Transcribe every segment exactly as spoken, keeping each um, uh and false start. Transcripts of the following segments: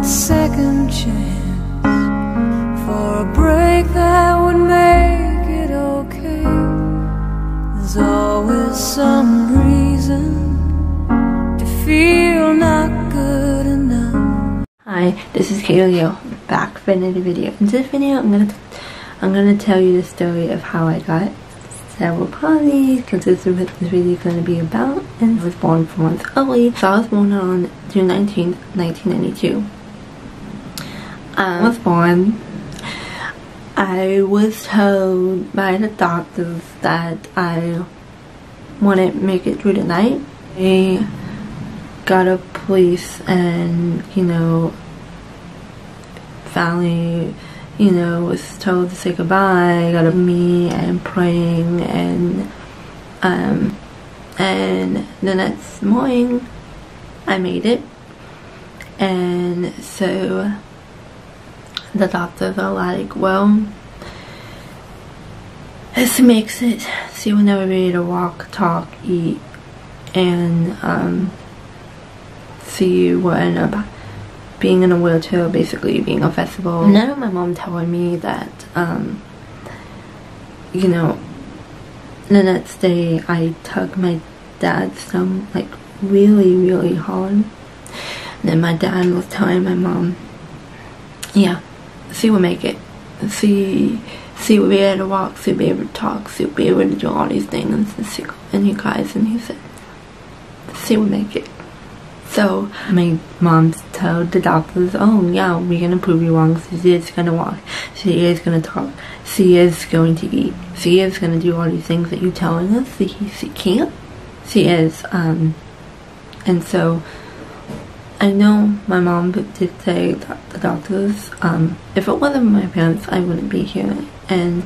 that second chance for a break that would make it okay. There's always some reason to feel not good enough. Hi, this is Kaylee back for another video. In this video, I'm gonna I'm gonna tell you the story of how I got cerebral palsy, because this is what this video is gonna be about. And I was born four months early, so I was born on June nineteenth, nineteen ninety-two. I was born. I was told by the doctors that I wouldn't make it through the night. They got a police and, you know, finally, you know, was told to say goodbye. Got a me and praying, and um and the next morning I made it. And so the doctors are like, well, this makes it so you will never be able to walk, talk, eat, and um so you will end up being in a wheelchair, basically being a festival. And then my mom telling me that um you know, the next day I tugged my dad's thumb like really really hard. And then my dad was telling my mom, yeah, she will make it. She she will be able to walk, she'll be able to talk, she'll be able to do all these things. And, she, and you guys, and he said, she will make it. So my mom told the doctors, oh yeah, we're gonna prove you wrong. She is gonna walk, she is gonna talk, she is going to eat, she is gonna do all these things that you're telling us she, she can't. She is. Um, and so I know my mom did say that the doctors, um, if it wasn't my parents, I wouldn't be here. And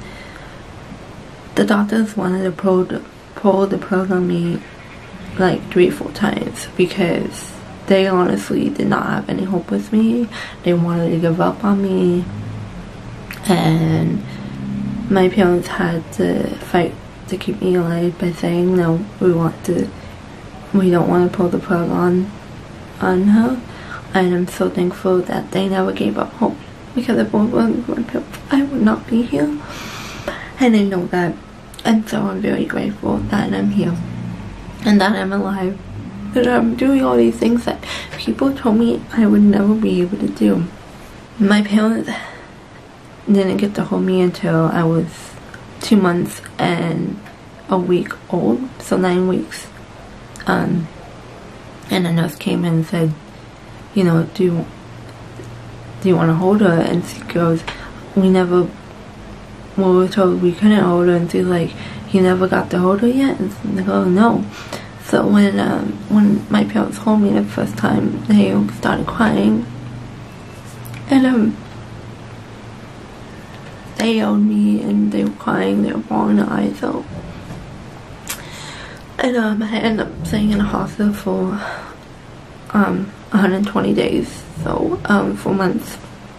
the doctors wanted to pull the, pull the plug on me like three or four times, because they honestly did not have any hope with me. They wanted to give up on me, and my parents had to fight to keep me alive by saying, no, we want to, we don't want to pull the plug on on her. And I'm so thankful that they never gave up hope, because if it wasn't my parents, I would not be here, and I know that. And so I'm very grateful that I'm here and that I'm alive, that I'm doing all these things that people told me I would never be able to do. My parents didn't get to hold me until I was two months and a week old, so nine weeks. Um, and a nurse came in and said, you know, do you, do you want to hold her? And she goes, we never, well, we were told we couldn't hold her. And she's like, you never got to hold her yet? And they go, no. So when um, when my parents held me the first time, they started crying, and um, they held me and they were crying, they were bawling their eyes out. And um, I ended up staying in a hospital for um, one hundred twenty days, so um, four months.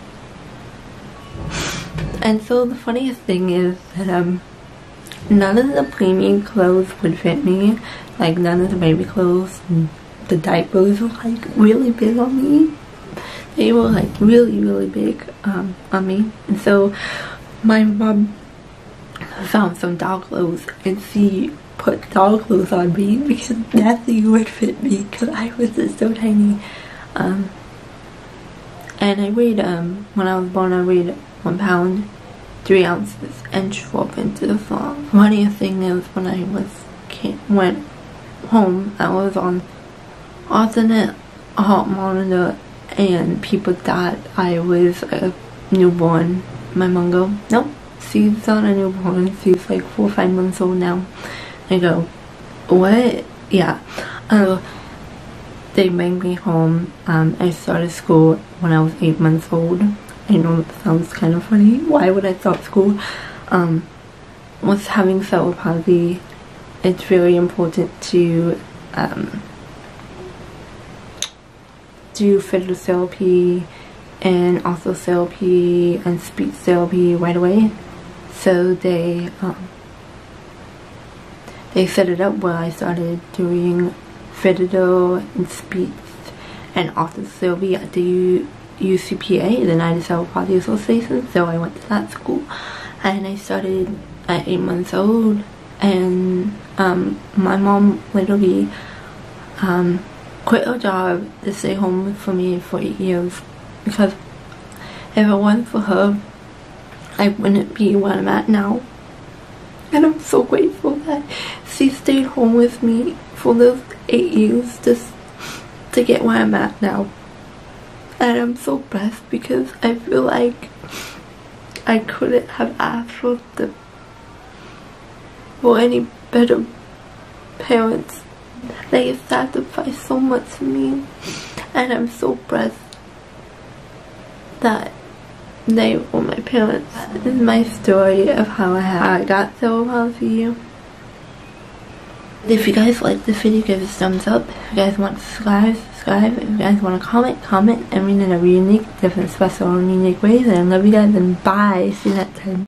And so the funniest thing is that um, none of the premium clothes would fit me. Like none of the baby clothes, and the diapers were like really big on me. They were like really really big um, on me. And so my mom found some dog clothes and she put dog clothes on me because nothing would fit me, because I was just so tiny. Um, and I weighed, um, when I was born I weighed one pound, three ounces, and twelve inches long. Funniest thing is when I was came, went home, I was on alternate heart monitor, and people thought I was a newborn. My mom go, nope, she's not a newborn, she's like four or five months old now. I go, what? Yeah. Uh, they bring me home. Um, I started school when I was eight months old. I know that sounds kind of funny. Why would I start school? Um, with having cerebral palsy, it's very important to um, do physical therapy and also therapy and speech therapy right away. So they um, they set it up where I started doing physical and speech and also therapy at the U C P A, the United Cerebral Palsy Association, so I went to that school, and I started at eight months old, and um, my mom literally um, quit her job to stay home for me for eight years, because if it wasn't for her, I wouldn't be where I'm at now. And I'm so grateful that she stayed home with me for those eight years just to get where I'm at now. And I'm so blessed because I feel like I couldn't have asked for the for any better parents. They sacrificed so much for me, and I'm so blessed that they were my parents. This is my story of how I got cerebral palsy. If you guys like this video, give it a thumbs up. If you guys want to subscribe, subscribe. If you guys want to comment, comment. Everything in a unique, different, special, and unique ways. And I love you guys, and bye. See you next time.